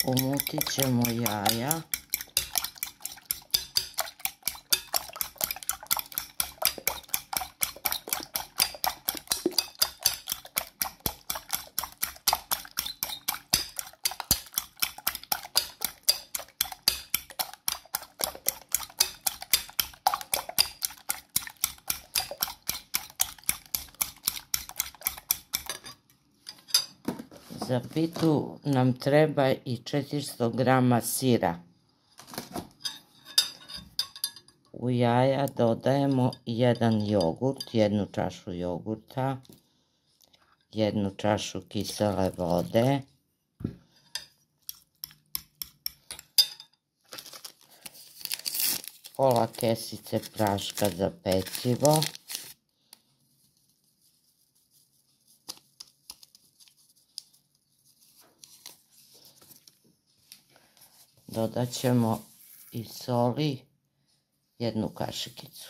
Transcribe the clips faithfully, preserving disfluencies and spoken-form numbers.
Umutit ćemo jaja. Za pitu nam treba i četiristo grama sira. U jaja dodajemo jedan jogurt, jednu čašu jogurta, jednu čašu kisele vode, pola kesice praška za pecivo, dodat ćemo i soli, jednu kašikicu.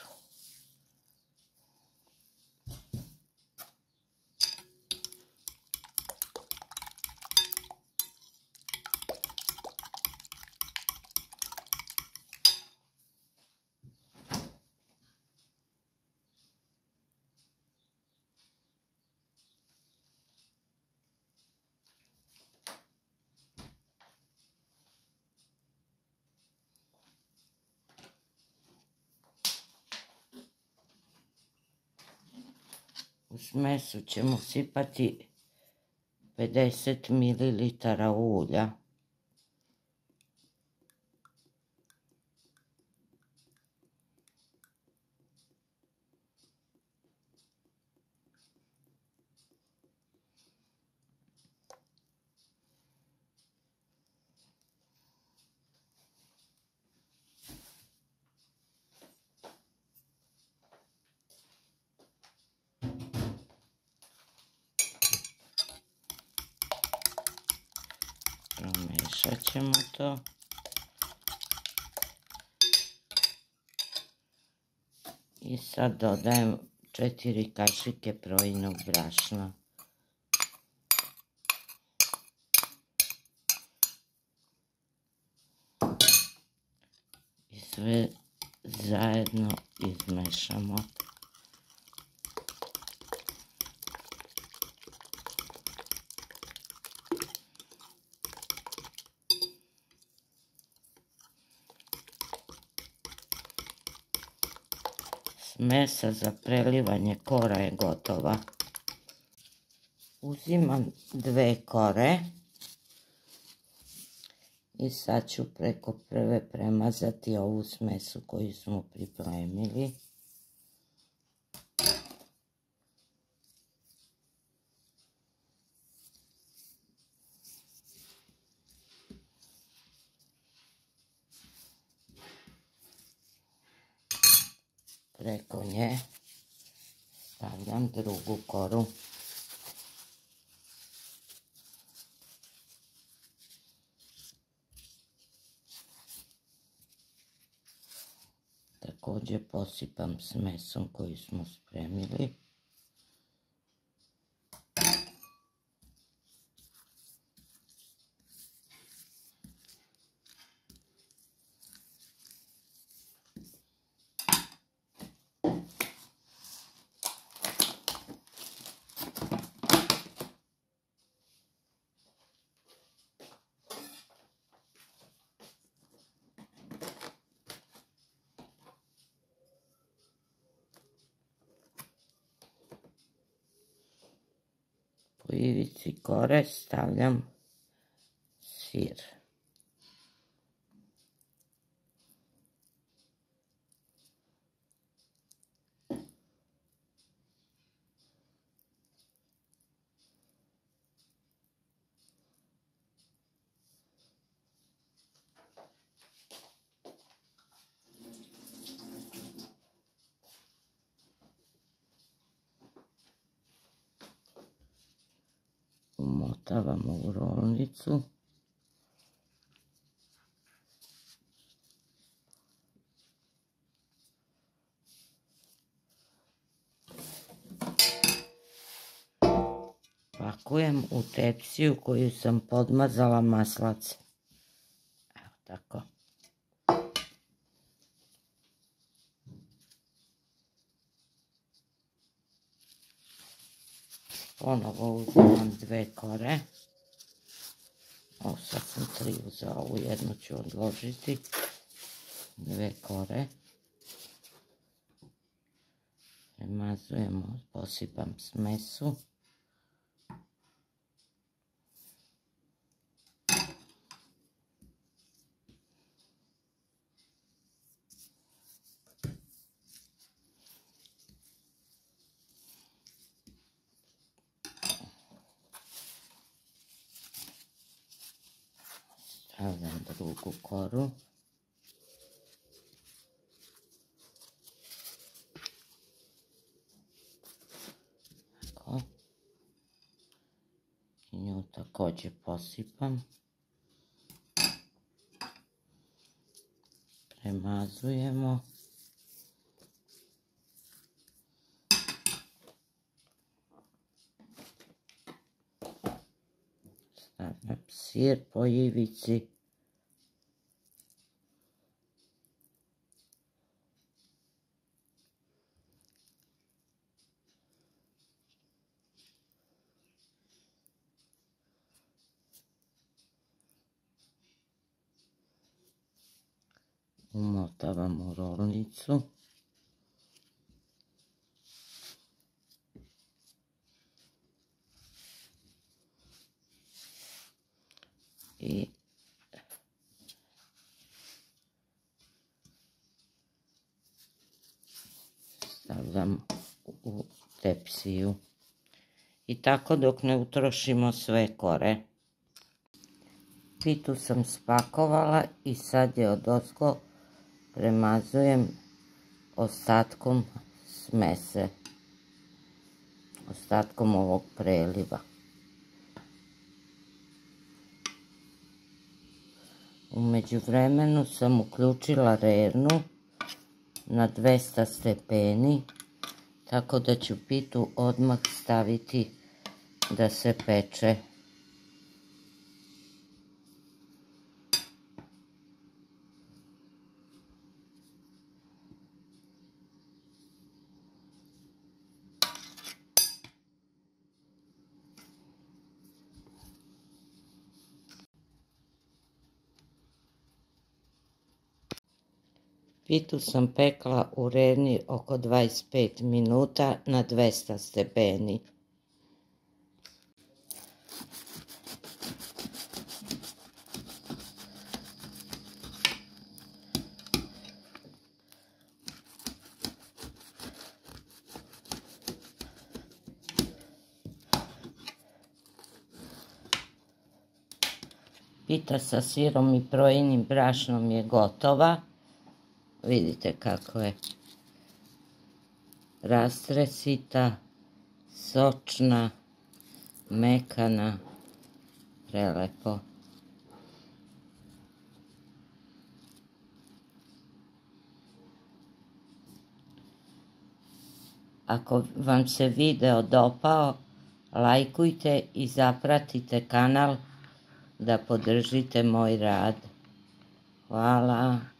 U smesu ćemo sipati pedeset mililitara ulja. Promešat ćemo to. I sad dodajem četiri kašike projinog brašna. I sve zajedno izmešamo. Smesa za prelivanje kora je gotova. Uzimam dve kore i sad ću preko prve premazati ovu smesu koju smo pripremili. Preko nje stavljam drugu koru. Također posipam smesom koju smo spremili. Po ivici kore stavljam sir. Umotavamo u rolnicu. Pakujem u tepsiju koju sam podmazala maslacem. Tako. Ponovo uzimam dve kore. O, sad sam tri uzela, ovu jednu ću odložiti. Dve kore. Premazujemo, posipam smesu. Stavljam drugu koru. Tako. I nju također posipam. Premazujemo. Stavljam sir po ivici. Umotavam u rolnicu. I stavljam u tepsiju. I tako dok ne utrošimo sve kore. Pitu sam spakovala i sad je odozgo premazujem ostatkom smese. Ostatkom ovog preliva. U međuvremenu sam uključila rernu na dvesta stepeni, tako da ću pitu odmah staviti da se peče. Pitu sam pekla u rerni oko dvadeset pet minuta na dvesta stepeni. Pita sa sirom i projenim brašnom je gotova. Vidite kako je rastresita, sočna, mekana, prelepo. Ako vam se video dopao, lajkujte i zapratite kanal da podržite moj rad. Hvala.